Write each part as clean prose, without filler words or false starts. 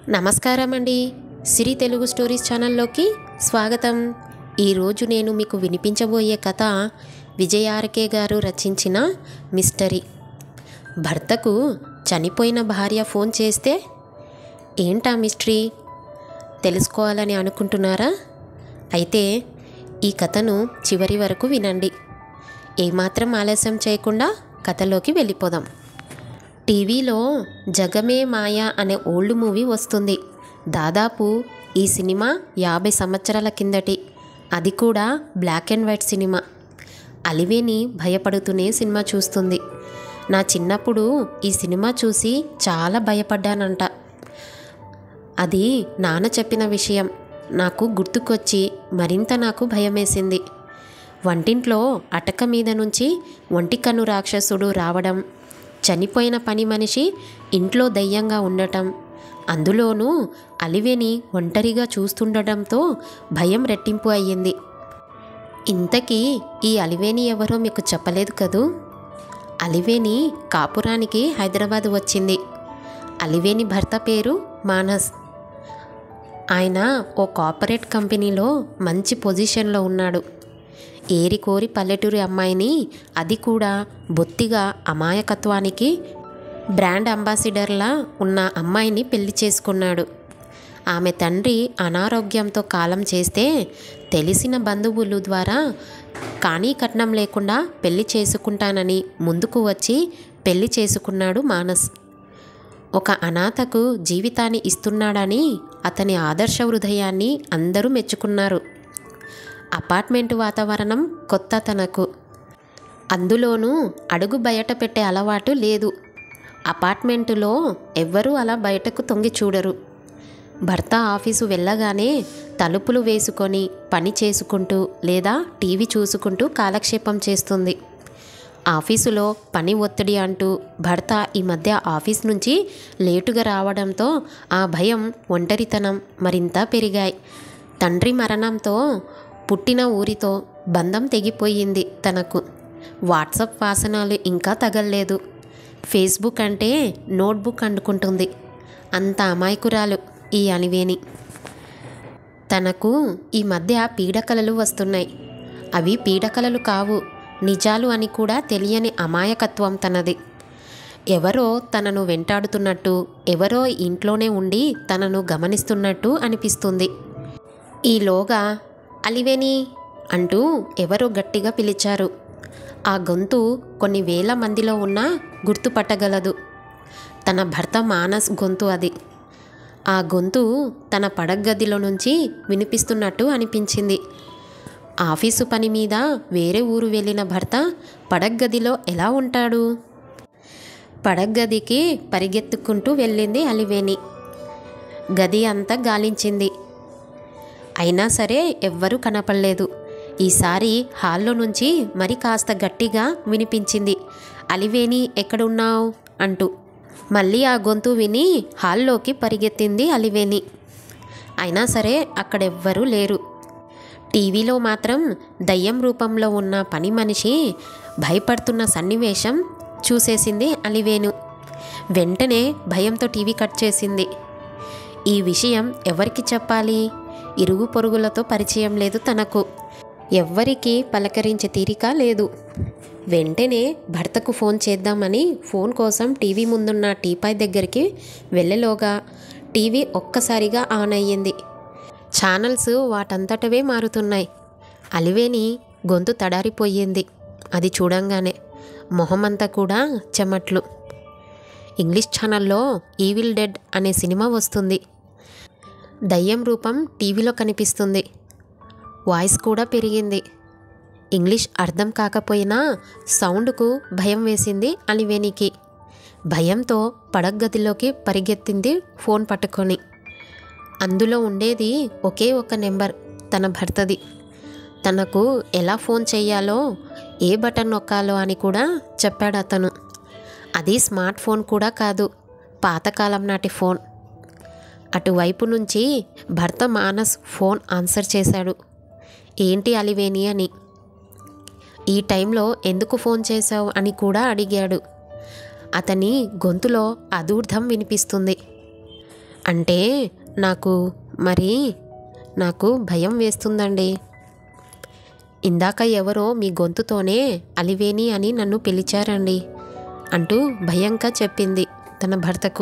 నమస్కారం అండి. సిరి తెలుగు స్టోరీస్ ఛానల్లోకి స్వాగతం. ఈరోజు నేను మీకు వినిపించబోయే కథ విజయార్కే గారు రచించిన మిస్టరీ. భర్తకు చనిపోయిన భార్య ఫోన్ చేస్తే ఏంటా మిస్టరీ తెలుసుకోవాలని అనుకుంటున్నారా? అయితే ఈ కథను చివరి వరకు వినండి. ఏమాత్రం ఆలస్యం చేయకుండా కథలోకి వెళ్ళిపోదాం. టీవీలో జగమే మాయ అనే ఓల్డ్ మూవీ వస్తుంది. దాదాపు ఈ సినిమా 50 సంవత్సరాల కిందటి, అది కూడా black and white cinema. Aliveni భయపడుతూనే సినిమా చూస్తుంది. నా చిన్నప్పుడు ఈ సినిమా చూసి చాలా భయపడ్డానంట. అది నాన్న చెప్పిన విషయం నాకు గుర్తుకొచ్చి మరింత నాకు భయమేసింది. వంటింట్లో అటక మీద నుంచి ఒంటికన్ను రాక్షసుడు రావడం, చనిపోయిన పని మనిషి ఇంట్లో దయ్యంగా ఉండటం, అందులోనూ అలివేని ఒంటరిగా చూస్తుండటంతో భయం రెట్టింపు అయ్యింది. ఇంతకీ ఈ అలివేని ఎవరో మీకు చెప్పలేదు కదూ. అలివేని కాపురానికి హైదరాబాద్ వచ్చింది. అలివేని భర్త పేరు మానస్. ఆయన ఓ కార్పొరేట్ కంపెనీలో మంచి పొజిషన్లో ఉన్నాడు. ఏరికోరి పల్లెటూరి అమ్మాయిని, అది కూడా బొత్తిగా అమాయకత్వానికి బ్రాండ్ అంబాసిడర్లా ఉన్న అమ్మాయిని పెళ్లి చేసుకున్నాడు. ఆమె తండ్రి అనారోగ్యంతో కాలం చేస్తే తెలిసిన బంధువులు ద్వారా కానీ కట్నం లేకుండా పెళ్లి చేసుకుంటానని ముందుకు వచ్చి పెళ్లి చేసుకున్నాడు మానస్. ఒక అనాథకు జీవితాన్ని ఇస్తున్నాడని అతని ఆదర్శ హృదయాన్ని అందరూ మెచ్చుకున్నారు. అపార్ట్మెంట్ వాతావరణం కొత్త తనకు. అందులోనూ అడుగు బయట పెట్టే అలవాటు లేదు. అపార్ట్మెంటులో ఎవ్వరూ అలా బయటకు తొంగి చూడరు. భర్త ఆఫీసు వెళ్ళగానే తలుపులు వేసుకొని పని చేసుకుంటూ లేదా టీవీ చూసుకుంటూ కాలక్షేపం చేస్తుంది. ఆఫీసులో పని ఒత్తిడి అంటూ భర్త ఈ మధ్య ఆఫీస్ నుంచి లేటుగా రావడంతో ఆ భయం, ఒంటరితనం మరింత పెరిగాయి. తండ్రి మరణంతో పుట్టిన ఊరితో బంధం తెగిపోయింది తనకు. వాట్సాప్ వాసనలు ఇంకా తగల్లేదు. ఫేస్బుక్ అంటే నోట్బుక్ అనుకుంటుంది. అంత అమాయకురాలు ఈ అలివేని. తనకు ఈ మధ్య పీడకలలు వస్తున్నాయి. అవి పీడకలలు కావు, నిజాలు అని కూడా తెలియని అమాయకత్వం తనది. ఎవరో తనను వెంటాడుతున్నట్టు, ఎవరో ఇంట్లోనే ఉండి తనను గమనిస్తున్నట్టు అనిపిస్తుంది. ఈలోగా అలివేని అంటూ ఎవరో గట్టిగా పిలిచారు. ఆ గొంతు కొన్ని వేల మందిలో ఉన్నా గుర్తుపట్టగలదు. తన భర్త మానస్ గొంతు అది. ఆ గొంతు తన పడగదిలో నుంచి వినిపిస్తున్నట్టు అనిపించింది. ఆఫీసు పని మీద వేరే ఊరు వెళ్ళిన భర్త పడగదిలో ఎలా ఉంటాడు? పడగదికి పరిగెత్తుకుంటూ వెళ్ళింది అలివేని. గది అంతా గాలించింది. అయినా సరే ఎవ్వరూ కనపడలేదు. ఈసారి హాల్లో నుంచి మరి కాస్త గట్టిగా వినిపించింది, అలివేని ఎక్కడున్నావు అంటూ. మళ్ళీ ఆ గొంతు విని హాల్లోకి పరిగెత్తింది అలివేని. అయినా సరే అక్కడెవ్వరూ లేరు. టీవీలో మాత్రం దయ్యం రూపంలో ఉన్న పని మనిషి భయపడుతున్న సన్నివేశం చూసేసింది అలివేను. వెంటనే భయంతో టీవీ కట్ చేసింది. ఈ విషయం ఎవరికి చెప్పాలి? ఇరుగు పొరుగులతో పరిచయం లేదు తనకు. ఎవ్వరికీ పలకరించే తీరిక లేదు. వెంటనే భర్తకు ఫోన్ చేద్దామని ఫోన్ కోసం టీవీ ముందున్న టీపాయ్ దగ్గరికి వెళ్ళలోగా టీవీ ఒక్కసారిగా ఆన్ అయ్యింది. ఛానల్స్ వాటంతటవే మారుతున్నాయి. అలివేని గొంతు తడారిపోయింది అది చూడంగానే. మొహమంతా కూడా చెమట్లు. ఇంగ్లీష్ ఛానల్లో ఈవిల్ డెడ్ అనే సినిమా వస్తుంది. దయ్యం రూపం టీవీలో కనిపిస్తుంది. వాయిస్ కూడా పెరిగింది. ఇంగ్లీష్ అర్థం కాకపోయినా సౌండ్కు భయం వేసింది అలివేనికి. భయంతో పడగదిలోకి పరిగెత్తింది ఫోన్ పట్టుకొని. అందులో ఉండేది ఒకే ఒక నెంబర్, తన భర్తది. తనకు ఎలా ఫోన్ చేయాలో, ఏ బటన్ నొక్కాలో అని కూడా చెప్పాడు అతను. అది స్మార్ట్ ఫోన్ కూడా కాదు, పాతకాలం నాటి ఫోన్. అటువైపు నుంచి భర్త మానస్ ఫోన్ ఆన్సర్ చేశాడు. ఏంటి అలివేని అని. ఈ టైంలో ఎందుకు ఫోన్ చేశావు అని కూడా అడిగాడు. అతని గొంతులో అదూర్ధం వినిపిస్తుంది. అంటే నాకు మరి నాకు భయం వేస్తుందండి. ఇందాక ఎవరో మీ గొంతుతోనే అలివేణి అని నన్ను పిలిచారండి అంటూ భయంగా చెప్పింది తన భర్తకు.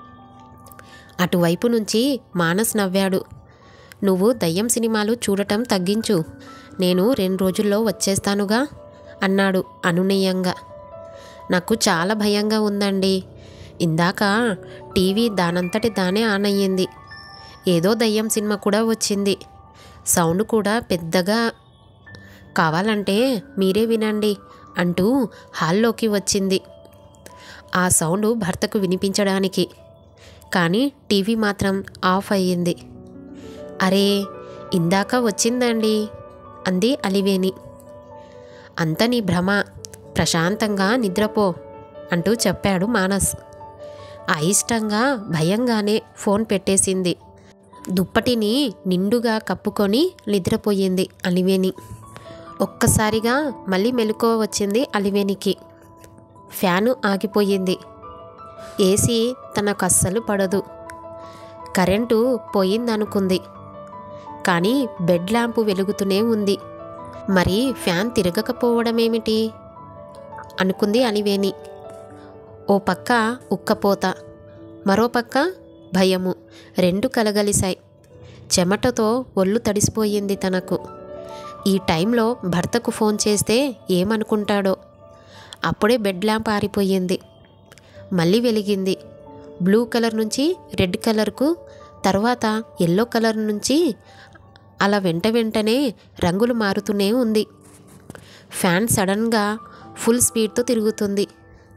అటువైపు నుంచి మానస్ నవ్వాడు. నువ్వు దయ్యం సినిమాలు చూడటం తగ్గించు, నేను 2 రోజుల్లో వచ్చేస్తానుగా అన్నాడు అనునయంగా. నాకు చాలా భయంగా ఉందండి. ఇందాక టీవీ దానంతటి దానే ఆన్ అయ్యింది. ఏదో దయ్యం సినిమా కూడా వచ్చింది. సౌండ్ కూడా పెద్దగా, కావాలంటే మీరే వినండి అంటూ హాల్లోకి వచ్చింది. ఆ సౌండ్ భర్తకు వినిపించడానికి. కానీ టీవీ మాత్రం ఆఫ్ అయ్యింది. అరే, ఇందాక వచ్చిందండి అంది అలివేణి. అంత నీ భ్రమ, ప్రశాంతంగా నిద్రపో అంటూ చెప్పాడు మానస్. అయిష్టంగా భయంగానే ఫోన్ పెట్టేసింది. దుప్పటిని నిండుగా కప్పుకొని నిద్రపోయింది అలివేణి. ఒక్కసారిగా మళ్ళీ మెలకువ వచ్చింది అలివేణికి. ఫ్యాను ఆగిపోయింది. ఏసీ తనకు అస్సలు పడదు. కరెంటు పోయిందనుకుంది. కానీ బెడ్ ల్యాంపు వెలుగుతూనే ఉంది. మరి ఫ్యాన్ తిరగకపోవడమేమిటి అనుకుంది అలివేణి. ఓ పక్క ఉక్కపోత, మరో పక్క భయము, 2 కలగలిశాయి. చెమటతో ఒళ్ళు తడిసిపోయింది తనకు. ఈ టైంలో భర్తకు ఫోన్ చేస్తే ఏమనుకుంటాడో. అప్పుడే బెడ్ ల్యాంప్ ఆరిపోయింది. మళ్ళీ వెలిగింది. బ్లూ కలర్ నుంచి రెడ్ కలర్కు, తర్వాత ఎల్లో కలర్ నుంచి అలా వెంటనే రంగులు మారుతూనే ఉంది. ఫ్యాన్ సడన్గా ఫుల్ స్పీడ్తో తిరుగుతుంది.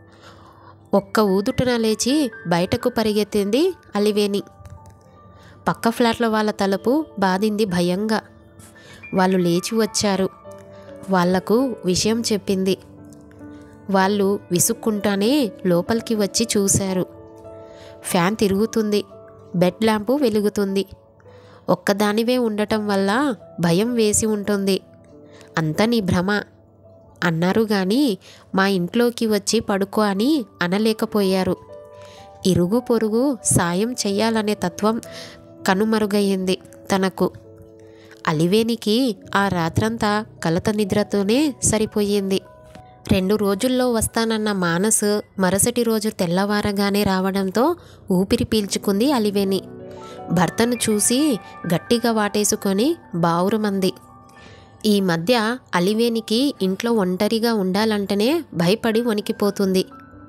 ఒక్క ఊదుటన లేచి బయటకు పరిగెత్తింది అలివేణి. పక్క ఫ్లాట్ల వాళ్ళ తలుపు బాధింది భయంగా. వాళ్ళు లేచి వచ్చారు. వాళ్లకు విషయం చెప్పింది. వాళ్ళు విసుక్కుంటానే లోపలికి వచ్చి చూశారు. ఫ్యాన్ తిరుగుతుంది, బెడ్ ల్యాంపు వెలుగుతుంది. ఒక్కదానివే ఉండటం వల్ల భయం వేసి ఉంటుంది. అంత నీ భ్రమ అన్నారు గాని మా ఇంట్లోకి వచ్చి పడుకో అని అనలేకపోయారు. ఇరుగు పొరుగు సాయం చెయ్యాలనే తత్వం కనుమరుగయ్యింది తనకు. అలివేణికి ఆ రాత్రంతా కలత నిద్రతోనే సరిపోయింది. 2 రోజుల్లో వస్తానన్న మానస్ మరుసటి రోజు తెల్లవారగానే రావడంతో ఊపిరి పీల్చుకుంది అలివేణి. భర్తను చూసి గట్టిగా వాటేసుకొని బావురుమంది. ఈ మధ్య అలివేణికి ఇంట్లో ఒంటరిగా ఉండాలంటేనే భయపడి వణికిపోతుంది.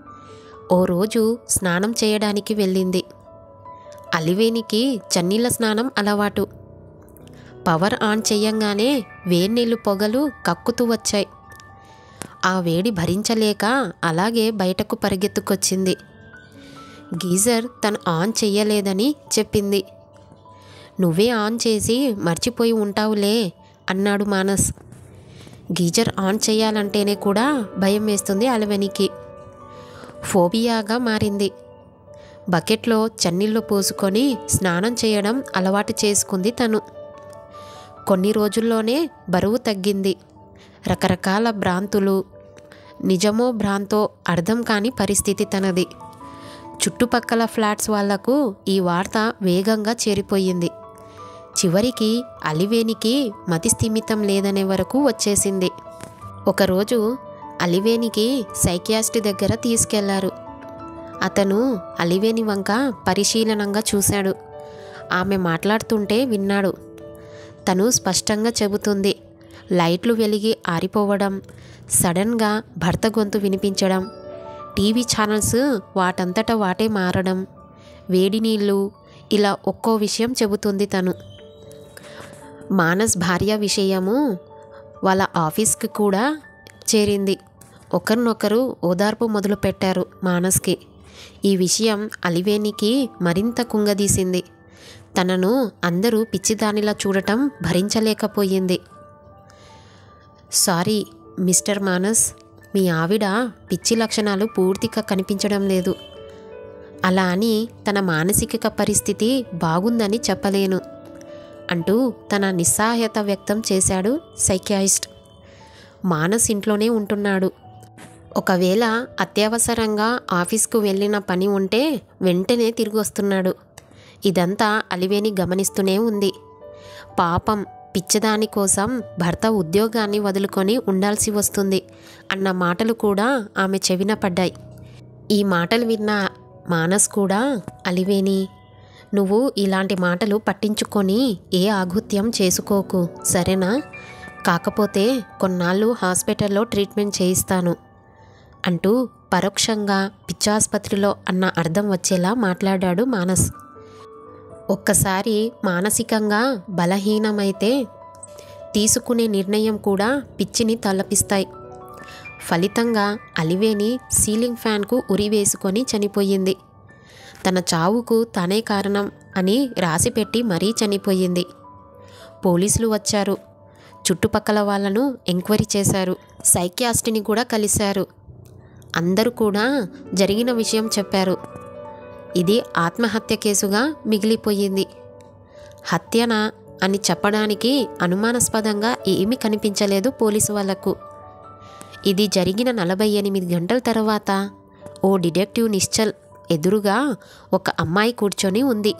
ఓ రోజు స్నానం చేయడానికి వెళ్ళింది. అలివేణికి చన్నీళ్ళ స్నానం అలవాటు. పవర్ ఆన్ చెయ్యంగానే వేడినీళ్ళు పొగలు కక్కుతూ వచ్చాయి. ఆ వేడి భరించలేక అలాగే బయటకు పరిగెత్తుకొచ్చింది. గీజర్ తను ఆన్ చెయ్యలేదని చెప్పింది. నువ్వే ఆన్ చేసి మర్చిపోయి ఉంటావులే అన్నాడు మానస్. గీజర్ ఆన్ చేయాలంటేనే కూడా భయం వేస్తుంది అలివేణికి. ఫోబియాగా మారింది. బకెట్లో చన్నీళ్ళు పోసుకొని స్నానం చేయడం అలవాటు చేసుకుంది తను. కొన్ని రోజుల్లోనే బరువు తగ్గింది. రకరకాల భ్రాంతులు, నిజమో భ్రాంతో అర్థం కాని పరిస్థితి తనది. చుట్టుపక్కల ఫ్లాట్స్ వాళ్లకు ఈ వార్త వేగంగా చేరిపోయింది. చివరికి అలివేణికి మతి స్థిమితం లేదనే వరకు వచ్చేసింది. ఒకరోజు అలివేణికి సైకియాట్రిస్ట్ దగ్గర తీసుకెళ్లారు. అతను అలివేణి వంక పరిశీలనంగా చూశాడు. ఆమె మాట్లాడుతుంటే విన్నాడు. తను స్పష్టంగా చెబుతుంది. లైట్లు వెలిగి ఆరిపోవడం, సడన్గా భర్త గొంతు వినిపించడం, టీవీ ఛానల్స్ వాటంతట వాటే మారడం, వేడి నీళ్ళు, ఇలా ఒక్కో విషయం చెబుతుంది తను. మానస్ భార్య విషయము వాళ్ళ ఆఫీస్కి కూడా చేరింది. ఒకరినొకరు ఓదార్పు మొదలుపెట్టారు మానస్కి. ఈ విషయం అలివేణికి మరింత కుంగదీసింది. తనను అందరూ పిచ్చిదానిలా చూడటం భరించలేకపోయింది. సారీ మిస్టర్ మానస్, మీ ఆవిడ పిచ్చి లక్షణాలు పూర్తిగా కనిపించడం లేదు. అలా అని తన మానసిక పరిస్థితి బాగుందని చెప్పలేను అంటూ తన నిస్సహాయత వ్యక్తం చేశాడు సైకియాట్రిస్ట్. మానస్ ఇంట్లోనే ఉంటున్నాడు. ఒకవేళ అత్యవసరంగా ఆఫీస్కు వెళ్ళిన పని ఉంటే వెంటనే తిరిగి వస్తున్నాడు. ఇదంతా అలివేని గమనిస్తూనే ఉంది. పాపం, పిచ్చదాని కోసం భర్త ఉద్యోగాన్ని వదులుకొని ఉండాల్సి వస్తుంది అన్న మాటలు కూడా ఆమె చెవిన పడ్డాయి. ఈ మాటలు విన్న మానస్ కూడా, అలివేని, నువ్వు ఇలాంటి మాటలు పట్టించుకొని ఏ ఆగుత్యం చేసుకోకు, సరేనా? కాకపోతే కొన్నాళ్ళు హాస్పిటల్లో ట్రీట్మెంట్ చేయిస్తాను అంటూ పరోక్షంగా పిచ్చాసుపత్రిలో అన్న అర్థం వచ్చేలా మాట్లాడాడు మానస్. ఒక్కసారి మానసికంగా బలహీనమైతే తీసుకునే నిర్ణయం కూడా పిచ్చిని తలపిస్తాయి. ఫలితంగా అలివేని సీలింగ్ ఫ్యాన్కు ఉరివేసుకొని చనిపోయింది. తన చావుకు తానే కారణం అని రాసిపెట్టి మరీ చనిపోయింది. పోలీసులు వచ్చారు. చుట్టుపక్కల వాళ్ళను ఎంక్వైరీ చేశారు. సైకియాట్రిస్ట్ని కూడా కలిశారు. అందరూ కూడా జరిగిన విషయం చెప్పారు. ఇది ఆత్మహత్య కేసుగా మిగిలిపోయింది. హత్యనా అని చెప్పడానికి అనుమానాస్పదంగా ఏమీ కనిపించలేదు పోలీసు వాళ్లకు. ఇది జరిగిన 48 గంటల తర్వాత ఓ డిటెక్టివ్ నిశ్చల్ ఎదురుగా ఒక అమ్మాయి కూర్చొని ఉంది.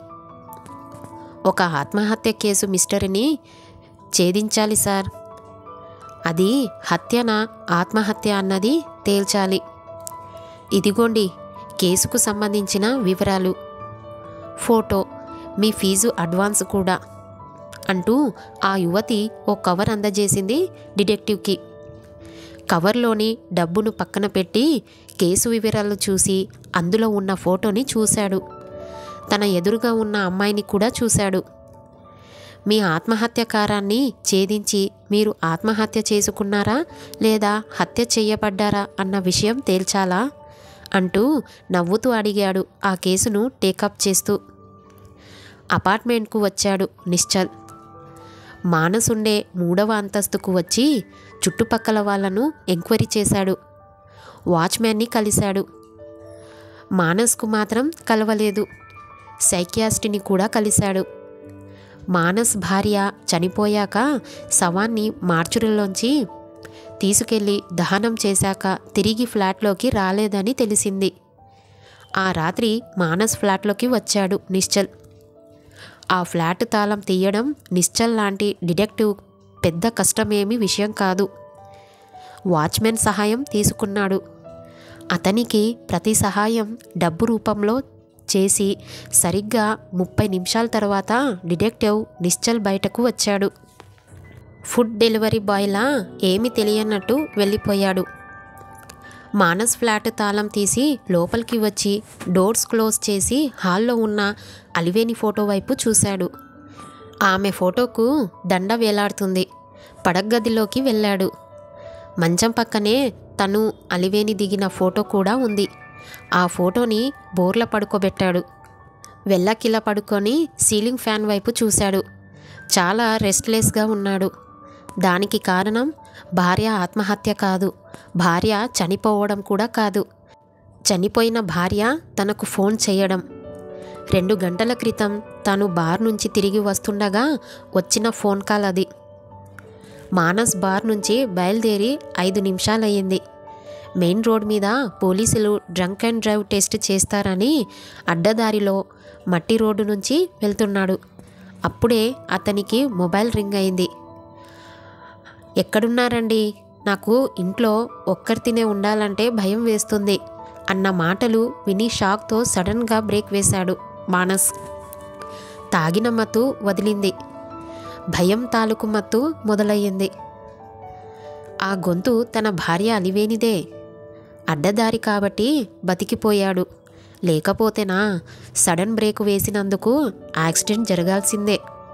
ఒక ఆత్మహత్య కేసు మిస్టరీని ఛేదించాలి సార్. అది హత్యనా ఆత్మహత్య అన్నది తేల్చాలి. ఇదిగోండి కేసుకు సంబంధించిన వివరాలు, ఫోటో, మీ ఫీజు అడ్వాన్స్ కూడా అంటూ ఆ యువతి ఓ కవర్ అందజేసింది డిటెక్టివ్కి. కవర్లోని డబ్బును పక్కన పెట్టి కేసు వివరాలు చూసి అందులో ఉన్న ఫోటోని చూశాడు. తన ఎదురుగా ఉన్న అమ్మాయిని కూడా చూశాడు. మీ ఆత్మహత్యకారాన్ని ఛేదించి మీరు ఆత్మహత్య చేసుకున్నారా లేదా హత్య చేయబడ్డారా అన్న విషయం తేల్చాలా అంటూ నవ్వుతూ అడిగాడు ఆ కేసును టేకప్ చేస్తూ. అపార్ట్మెంట్కు వచ్చాడు నిశ్చల్. మానసుండే 3వ అంతస్తుకు వచ్చి చుట్టుపక్కల వాళ్లను ఎంక్వైరీ చేశాడు. వాచ్మ్యాన్ని కలిశాడు. మానస్కు మాత్రం కలవలేదు. సైకియాట్రిస్ట్ని కూడా కలిశాడు. మానస్ భార్య చనిపోయాక శవాన్ని మార్చురీలోంచి తీసుకెళ్లి దహనం చేశాక తిరిగి ఫ్లాట్లోకి రాలేదని తెలిసింది. ఆ రాత్రి మానస్ ఫ్లాట్లోకి వచ్చాడు నిశ్చల్. ఆ ఫ్లాట్ తాళం తీయడం నిశ్చల్ లాంటి డిటెక్టివ్ పెద్ద కష్టమేమీ విషయం కాదు. వాచ్మెన్ సహాయం తీసుకున్నాడు. అతనికి ప్రతి సహాయం డబ్బు రూపంలో చేసి సరిగ్గా 30 నిమిషాల తర్వాత డిటెక్టివ్ నిశ్చల్ బయటకు వచ్చాడు. ఫుడ్ డెలివరీ బాయ్లా ఏమీ తెలియనట్టు వెళ్ళిపోయాడు. మానస్ ఫ్లాట్ తాళం తీసి లోపలికి వచ్చి డోర్స్ క్లోజ్ చేసి హాల్లో ఉన్న అలివేని ఫోటో వైపు చూశాడు. ఆమె ఫోటోకు దండ వేలాడుతుంది. పడగదిలోకి వెళ్ళాడు. మంచం పక్కనే తను అలివేని దిగిన ఫోటో కూడా ఉంది. ఆ ఫోటోని బోర్ల పడుకోబెట్టాడు. వెళ్ళకిల పడుకొని సీలింగ్ ఫ్యాన్ వైపు చూశాడు. చాలా రెస్ట్లెస్గా ఉన్నాడు. దానికి కారణం భార్య ఆత్మహత్య కాదు, భార్య చనిపోవడం కూడా కాదు. చనిపోయిన భార్య తనకు ఫోన్ చేయడం. 2 గంటల క్రితం తను బార్ నుంచి తిరిగి వస్తుండగా వచ్చిన ఫోన్ కాల్ అది. మానస్ బార్ నుంచి బయలుదేరి 5 నిమిషాలయ్యింది. మెయిన్ రోడ్ మీద పోలీసులు డ్రంక్ అండ్ డ్రైవ్ టెస్ట్ చేస్తారని అడ్డదారిలో మట్టి రోడ్డు నుంచి వెళ్తున్నాడు. అప్పుడే అతనికి మొబైల్ రింగ్ అయింది. ఎక్కడున్నారండి? నాకు ఇంట్లో ఒక్కరితినే ఉండాలంటే భయం వేస్తుంది అన్న మాటలు విని షాక్తో సడన్గా బ్రేక్ వేశాడు మానస్. తాగిన మత్తు వదిలింది. భయం తాలూకు మత్తు మొదలయ్యింది. ఆ గొంతు తన భార్య అలివేనిదే. అడ్డదారి కాబట్టి బతికిపోయాడు. లేకపోతేనా సడన్ బ్రేక్ వేసినందుకు యాక్సిడెంట్ జరగాల్సిందే.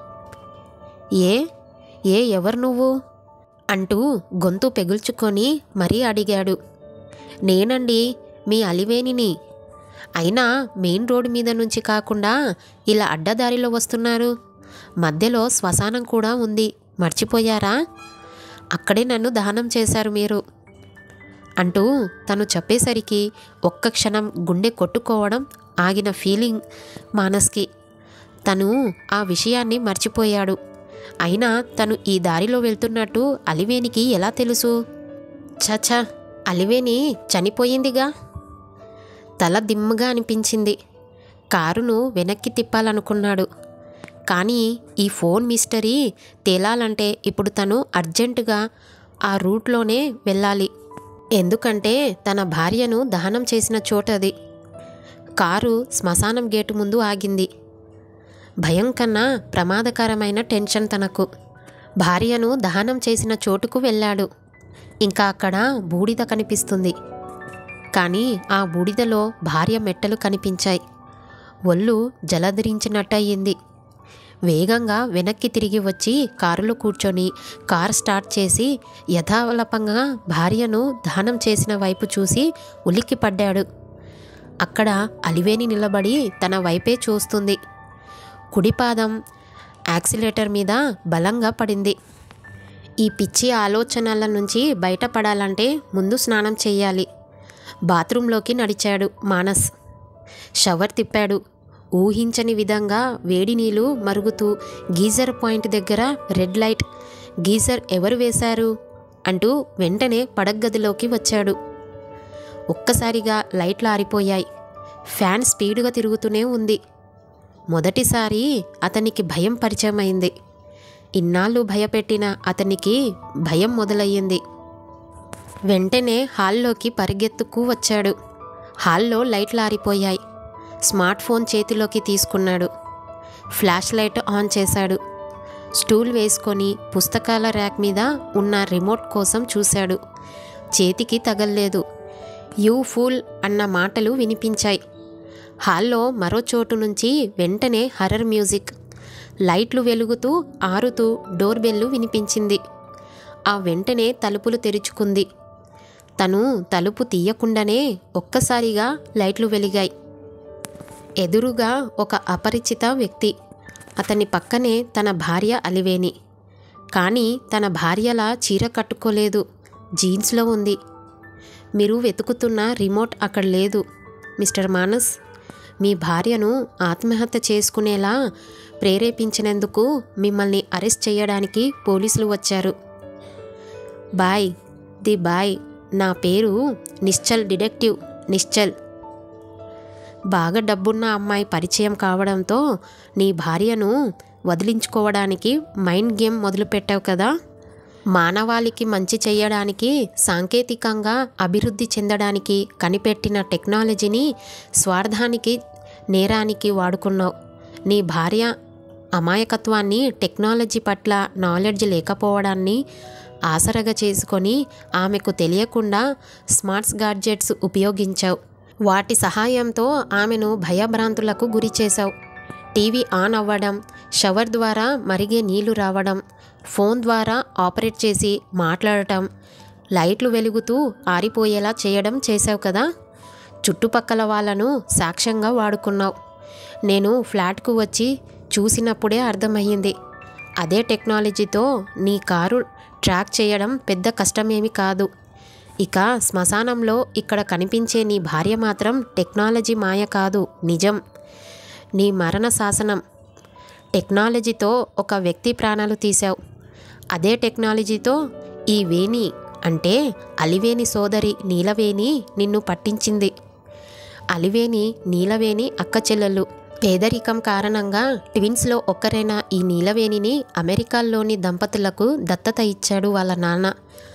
ఎవరు నువ్వు అంటూ గొంతు పెగుల్చుకొని మరీ అడిగాడు. నేనండి, మీ అలివేనిని. అయినా మెయిన్ రోడ్ మీద నుంచి కాకుండా ఇలా అడ్డదారిలో వస్తున్నారు. మధ్యలో శ్మశానం కూడా ఉంది, మర్చిపోయారా? అక్కడే నన్ను దహనం చేశారు మీరు అంటూ తను చెప్పేసరికి ఒక్క క్షణం గుండె కొట్టుకోవడం ఆగిన ఫీలింగ్ మానస్కి. తను ఆ విషయాన్ని మర్చిపోయాడు. అయినా తను ఈ దారిలో వెళ్తున్నట్టు అలివేనికి ఎలా తెలుసు? చచా, అలివేని చనిపోయిందిగా. తల దిమ్మగా అనిపించింది. కారును వెనక్కి తిప్పాలనుకున్నాడు. కానీ ఈ ఫోన్ మిస్టరీ తేలాలంటే ఇప్పుడు తను అర్జెంటుగా ఆ రూట్లోనే వెళ్ళాలి. ఎందుకంటే తన భార్యను దహనం చేసిన చోటది. కారు శ్మశానం గేటు ముందు ఆగింది. భయం కన్నా ప్రమాదకరమైన టెన్షన్ తనకు. భార్యను దహనం చేసిన చోటుకు వెళ్ళాడు. ఇంకా అక్కడ బూడిద కనిపిస్తుంది. కానీ ఆ బూడిదలో భార్య మెట్టలు కనిపించాయి. ఒళ్ళు జలధరించినట్టయింది. వేగంగా వెనక్కి తిరిగి వచ్చి కారులో కూర్చొని కారు స్టార్ట్ చేసి యథావలపంగా భార్యను దహనం చేసిన వైపు చూసి ఉలిక్కిపడ్డాడు. అక్కడ అలివేని నిలబడి తన వైపే చూస్తుంది. కుడిపాదం యాక్సిలేటర్ మీద బలంగా పడింది. ఈ పిచ్చి ఆలోచనల నుంచి బయటపడాలంటే ముందు స్నానం చేయాలి. బాత్రూంలోకి నడిచాడు మానస్. షవర్ తిప్పాడు. ఊహించని విధంగా వేడి నీళ్ళు మరుగుతూ గీజర్ పాయింట్ దగ్గర రెడ్ లైట్. గీజర్ ఎవరు వేశారు అంటూ వెంటనే పడగదిలోకి వచ్చాడు. ఒక్కసారిగా లైట్లు ఆరిపోయాయి. ఫ్యాన్ స్పీడుగా తిరుగుతూనే ఉంది. మొదటిసారి అతనికి భయం పరిచయమైంది. ఇన్నాళ్ళు భయపెట్టిన అతనికి భయం మొదలయ్యింది. వెంటనే హాల్లోకి పరిగెత్తుకు వచ్చాడు. హాల్లో లైట్లు ఆరిపోయాయి. స్మార్ట్ ఫోన్ చేతిలోకి తీసుకున్నాడు. ఫ్లాష్ లైట్ ఆన్ చేశాడు. స్టూల్ వేసుకొని పుస్తకాల ర్యాక్ మీద ఉన్న రిమోట్ కోసం చూశాడు. చేతికి తగల్లేదు. యూ ఫూల్ అన్న మాటలు వినిపించాయి. హాల్లో మరో చోటు నుంచి వెంటనే హర్రర్ మ్యూజిక్. లైట్లు వెలుగుతూ ఆరుతూ డోర్ బెల్లు వినిపించింది. ఆ వెంటనే తలుపులు తెరుచుకుంది. తను తలుపు తీయకుండానే ఒక్కసారిగా లైట్లు వెలిగాయి. ఎదురుగా ఒక అపరిచిత వ్యక్తి. అతని పక్కనే తన భార్య అలివేని. కానీ తన భార్యలా చీర కట్టుకోలేదు. జీన్స్లో ఉంది. మీరు వెతుకుతున్న రిమోట్ అక్కడ లేదు మిస్టర్ మానస్. మీ భార్యను ఆత్మహత్య చేసుకునేలా ప్రేరేపించినందుకు మిమ్మల్ని అరెస్ట్ చేయడానికి పోలీసులు వచ్చారు. By the by. నా పేరు నిశ్చల్, డిటెక్టివ్ నిశ్చల్. బాగా డబ్బున్న అమ్మాయి పరిచయం కావడంతో నీ భార్యను వదిలించుకోవడానికి మైండ్ గేమ్ మొదలుపెట్టావు కదా. మానవాళికి మంచి చేయడానికి, సాంకేతికంగా అభివృద్ధి చెందడానికి కనిపెట్టిన టెక్నాలజీని స్వార్థానికి, నేరానికి వాడుకున్నావు. నీ భార్య అమాయకత్వాన్ని, టెక్నాలజీ పట్ల నాలెడ్జ్ లేకపోవడాన్ని ఆసరగా చేసుకొని ఆమెకు తెలియకుండా స్మార్ట్స్ గాడ్జెట్స్ ఉపయోగించావు. వాటి సహాయంతో ఆమెను భయభ్రాంతులకు గురి చేశావు. టీవీ ఆన్ అవ్వడం, షవర్ ద్వారా మరిగే నీళ్లు రావడం, ఫోన్ ద్వారా ఆపరేట్ చేసి మాట్లాడటం, లైట్లు వెలుగుతూ ఆరిపోయేలా చేయడం చేశావు కదా. చుట్టుపక్కల వాళ్ళను సాక్ష్యంగా వాడుకున్నావు. నేను ఫ్లాట్కు వచ్చి చూసినప్పుడే అర్థమయ్యింది. అదే టెక్నాలజీతో నీ కారు ట్రాక్ చేయడం పెద్ద కష్టమేమి కాదు. ఇక శ్మశానంలో ఇక్కడ కనిపించే నీ భార్య మాత్రం టెక్నాలజీ మాయ కాదు, నిజం. నీ మరణ శాసనం. టెక్నాలజీతో ఒక వ్యక్తి ప్రాణాలు తీశావు. అదే టెక్నాలజీతో ఈ వేణి అంటే అలివేని సోదరి నీలవేణి నిన్ను పట్టించింది. అలివేని, నీలవేణి అక్క చెల్లెళ్ళు. పేదరికం కారణంగా ట్విన్స్లో ఒక్కరైన ఈ నీలవేణిని అమెరికాలోని దంపతులకు దత్తత ఇచ్చాడు వాళ్ళ నాన్న.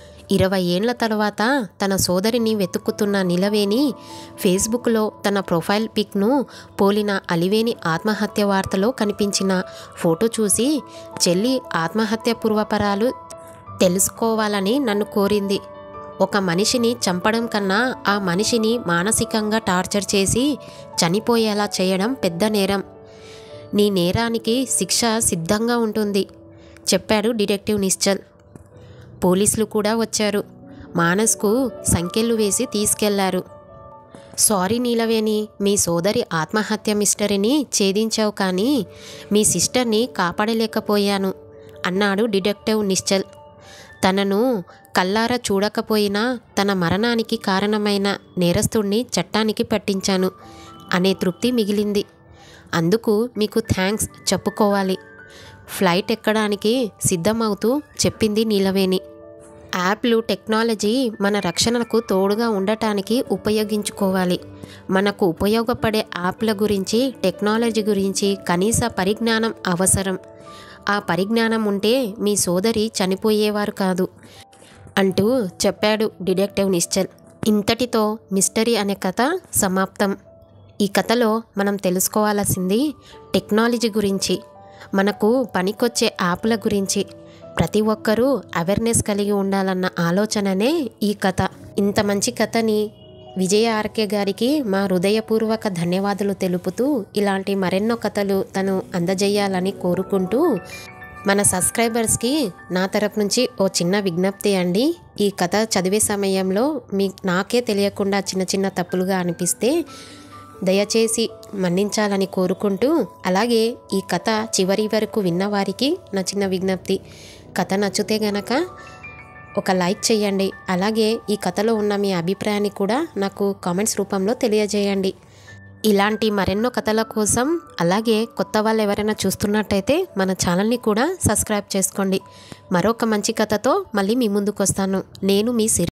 20 ఏళ్ల తర్వాత తన సోదరిని వెతుక్కుతున్న నీలవేణి ఫేస్బుక్లో తన ప్రొఫైల్ పిక్ను పోలిన అలివేని ఆత్మహత్య వార్తలో కనిపించిన ఫోటో చూసి చెల్లి ఆత్మహత్య పూర్వపరాలు తెలుసుకోవాలని నన్ను కోరింది. ఒక మనిషిని చంపడం కన్నా ఆ మనిషిని మానసికంగా టార్చర్ చేసి చనిపోయేలా చేయడం పెద్ద నేరం. నీ నేరానికి శిక్ష సిద్ధంగా ఉంటుంది చెప్పాడు డిటెక్టివ్ నిశ్చల్. పోలీసులు కూడా వచ్చారు. మానస్కు సంకెళ్ళు వేసి తీసుకెళ్లారు. సారీ నీలవేణి, మీ సోదరి ఆత్మహత్య మిస్టరీని ఛేదించావు, కానీ మీ సిస్టర్ని కాపాడలేకపోయాను అన్నాడు డిటెక్టివ్ నిశ్చల్. తనను కల్లారా చూడకపోయినా తన మరణానికి కారణమైన నేరస్తుడిని చట్టానికి పట్టించాను అనే తృప్తి మిగిలింది. అందుకు మీకు థ్యాంక్స్ చెప్పుకోవాలి. ఫ్లైట్ ఎక్కడానికి సిద్ధమవుతూ చెప్పింది నీలవేణి. యాప్లు టెక్నాలజీ మన రక్షణకు తోడుగా ఉండటానికి ఉపయోగించుకోవాలి. మనకు ఉపయోగపడే యాప్ల గురించి, టెక్నాలజీ గురించి కనీస పరిజ్ఞానం అవసరం. ఆ పరిజ్ఞానం ఉంటే మీ సోదరి చనిపోయేవారు కాదు అంటూ చెప్పాడు డిటెక్టివ్ నిశ్చల్. ఇంతటితో మిస్టరీ అనే కథ సమాప్తం. ఈ కథలో మనం తెలుసుకోవాల్సింది టెక్నాలజీ గురించి, మనకు పనికొచ్చే యాప్ల గురించి. ప్రతి ఒక్కరూ అవేర్నెస్ కలిగి ఉండాలన్న ఆలోచననే ఈ కథ. ఇంత మంచి కథని విజయ ఆర్కే గారికి మా హృదయపూర్వక ధన్యవాదాలు తెలుపుతూ, ఇలాంటి మరెన్నో కథలు తను అందజేయాలని కోరుకుంటూ, మన సబ్స్క్రైబర్స్కి నా తరపు నుంచి ఓ చిన్న విజ్ఞప్తి అండి. ఈ కథ చదివే సమయంలో నాకే తెలియకుండా చిన్న చిన్న తప్పులుగా అనిపిస్తే దయచేసి మన్నించాలని కోరుకుంటూ, అలాగే ఈ కథ చివరి వరకు విన్నవారికి నా చిన్న విజ్ఞప్తి, కథ నచ్చితే గనక ఒక లైక్ చేయండి. అలాగే ఈ కథలో ఉన్న మీ అభిప్రాయాన్ని కూడా నాకు కామెంట్స్ రూపంలో తెలియజేయండి. ఇలాంటి మరెన్నో కథల కోసం, అలాగే కొత్త వాళ్ళు ఎవరైనా చూస్తున్నట్టయితే మన ఛానల్ని కూడా సబ్స్క్రైబ్ చేసుకోండి. మరొక మంచి కథతో మళ్ళీ మీ ముందుకు వస్తాను. నేను మీ